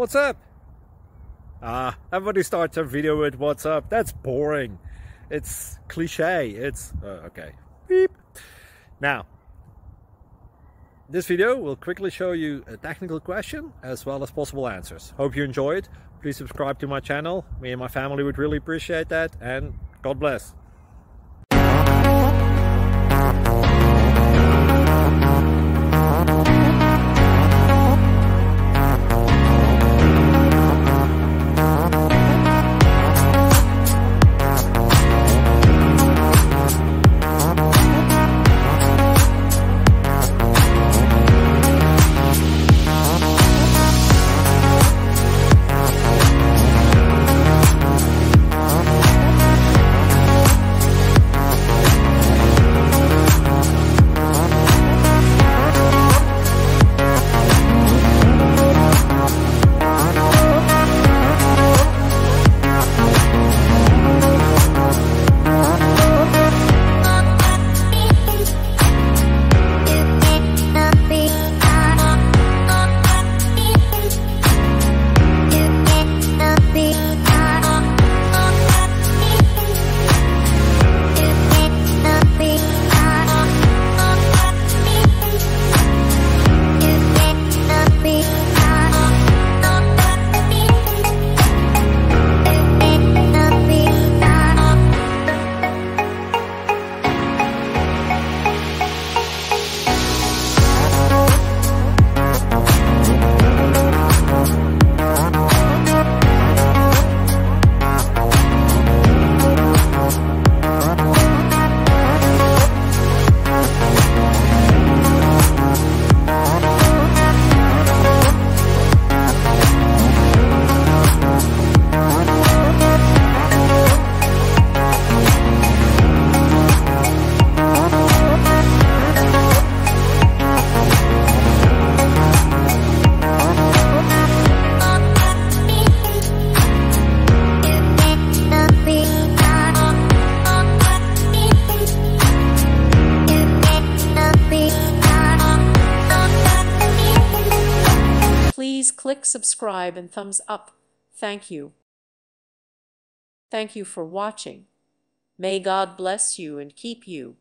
What's up? Everybody starts a video with what's up. That's boring. It's cliche. It's okay. Beep. Now, this video will quickly show you a technical question as well as possible answers. Hope you enjoy it. Please subscribe to my channel. Me and my family would really appreciate that, and God bless. Please click subscribe and thumbs up. Thank you. Thank you for watching. May God bless you and keep you.